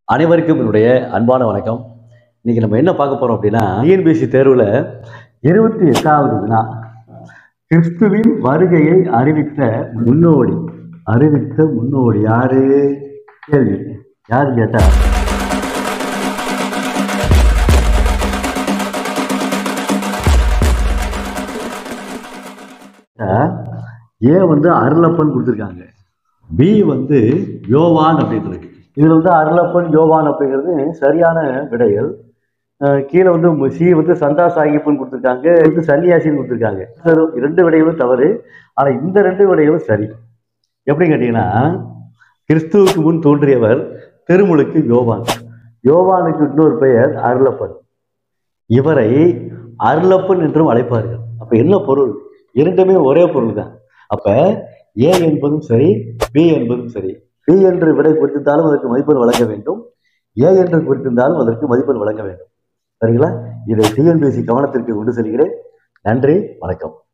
அனைவருக்கும் என்னுடைய அன்பான வணக்கம். இன்னைக்கு நம்ம என்ன பார்க்க போறோம் அப்படின்னா, டிஎன்பிஎஸ்சி தேர்வுல 28வது வினா, கிறிஸ்துவின் வருகையை அறிவித்த முன்னோடி யாரு? கேள்வி யாரு கேட்டா, ஏ அருளப்பன் கொடுத்துருக்காங்க, பி யோவான் அப்படின்னு இருக்கு. இதுல அருளப்பன் யோவான் அப்படிங்கிறது சரியான விடைகள். கீழே சி சந்தா சாஹிப்னு கொடுத்துருக்காங்க, சன்னியாசின்னு கொடுத்துருக்காங்க. ரெண்டு விடைகளும் தவறு. ஆனா இந்த ரெண்டு விடைகளும் சரி. எப்படி கேட்டீங்கன்னா, கிறிஸ்துவுக்கு முன் தோன்றியவர் திருமுழுக்கு யோவான். யோவானுக்கு இன்னொரு பெயர் அருளப்பன். இவரை அருளப்பன் என்றும் அழைப்பார்கள். அப்ப என்ன பொருள்? இரண்டுமே ஒரே பொருள் தான். அப்ப ஏ என்பதும் சரி, பி என்பதும் சரி. பி என்று விடை குறித்திருந்தாலும் அதற்கு மதிப்பெண் வழங்க வேண்டும், ஏ என்று குறித்திருந்தாலும் அதற்கு மதிப்பெண் வழங்க வேண்டும். சரிங்களா? இதை டிஎன்பிஎஸ்சி கவனத்திற்கு கொண்டு செல்கிறேன். நன்றி, வணக்கம்.